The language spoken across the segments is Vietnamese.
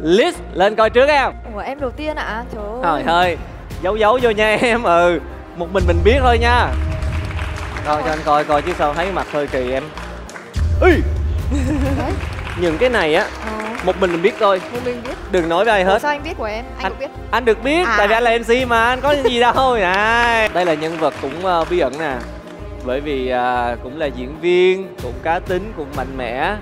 Liz lên coi trước em. Ủa em đầu tiên ạ? Trời ơi. Trời ơi, giấu vô nha em. Một mình biết thôi nha. Rồi cho anh coi chứ sao thấy mặt hơi kỳ em. Những cái này á, một mình biết thôi. Một mình biết. Đừng nói với ai hết. Ủa, sao anh biết của em? Anh cũng biết. Anh được biết, tại vì anh là MC mà, anh có gì đâu. Đây là nhân vật cũng bí ẩn nè. Bởi vì cũng là diễn viên, cũng cá tính, cũng mạnh mẽ.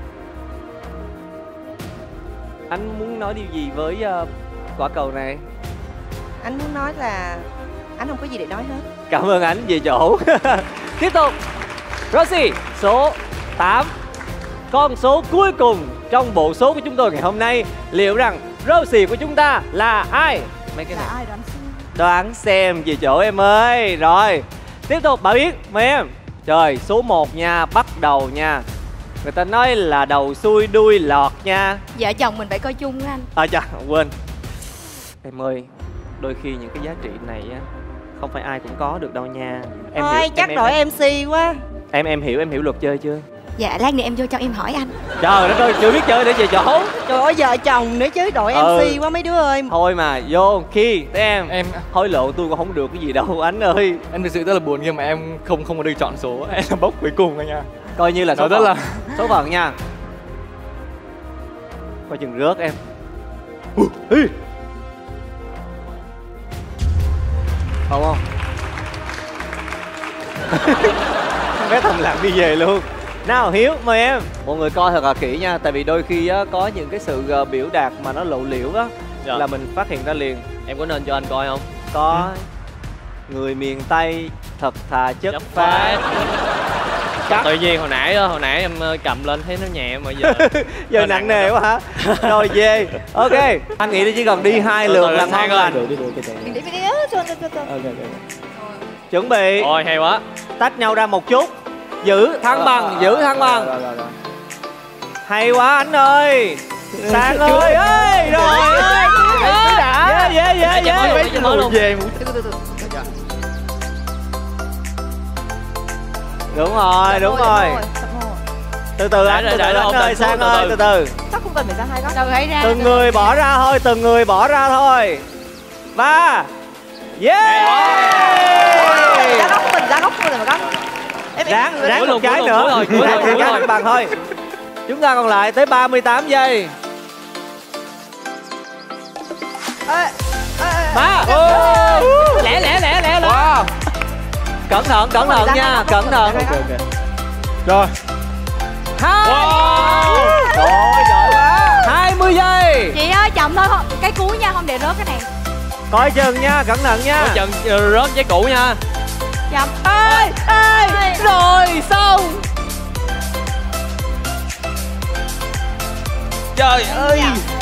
Anh muốn nói điều gì với quả cầu này? Anh muốn nói là anh không có gì để nói hết. Cảm ơn anh về chỗ. Tiếp tục, Rosie số 8. Con số cuối cùng trong bộ số của chúng tôi ngày hôm nay. Liệu rằng Rosie của chúng ta là ai? Mấy cái này Là ai đoán xem. đoán xem về chỗ em ơi. Rồi, tiếp tục Bảo Yến, mời em. Trời, số 1 nha, bắt đầu nha. Người ta nói là đầu xuôi đuôi lọt nha. Vợ chồng mình phải coi chung anh. Chà, quên. Em ơi, đôi khi những cái giá trị này á không phải ai cũng có được đâu nha. Em Thôi hiểu, chắc đổi MC quá. Em hiểu luật chơi chưa? Dạ lát nữa em vô cho em hỏi anh. Trời đất ơi, chưa biết chơi để về chỗ. Trời ơi vợ chồng nữa chứ, đội MC quá mấy đứa ơi. Thôi mà vô khi tới em hối lộ tôi còn không được cái gì đâu anh ơi. Em thực sự rất là buồn khi mà em không có được chọn số. Em là bốc cuối cùng anh nha. Coi như là số rất phận. là Số phận nha. Coi chừng rớt em. Không. Bé thầm lặng đi về luôn. Nào Hiếu, mời em. Mọi người coi thật là kỹ nha. Tại vì đôi khi á, có những cái sự biểu đạt mà nó lộ liễu á, là mình phát hiện ra liền. Em có nên cho anh coi không? Có. Người miền Tây thật thà chất phác. Tự nhiên hồi nãy em cầm lên thấy nó nhẹ mà giờ nặng nề quá hả? Rồi về. Ok, anh nghĩ chỉ cần đi 2 lượt là ngon lành. Mình đi Chuẩn bị. Ôi hay quá. Tách nhau ra một chút. Giữ thăng bằng, giữ thăng bằng. Hay quá anh ơi. Sang ơi. Ơi rồi ơi. Về. Đúng rồi. Từ từ anh ơi, Sang ơi, từ từ. Chắc không cần phải ra hai góc. Từ hãy ra. Từng người bỏ ra thôi, từng người bỏ ra thôi. 3. Yeah. Ra góc mình, ra góc mình rồi góc. Ráng một cái nữa. Ráng cân bằng thôi. Chúng ta còn lại tới 38 giây. 3. Lẹ. wow. Cẩn thận nha, cẩn thận. Rồi. 2. Trời giỏi quá. 20 giây. Chị ơi chậm thôi, cái cuối nha, không để rớt cái này. Coi chừng nha, cẩn thận nha. Coi chừng rớt giấy cũ nha. Chậm. Rồi xong. Trời ơi.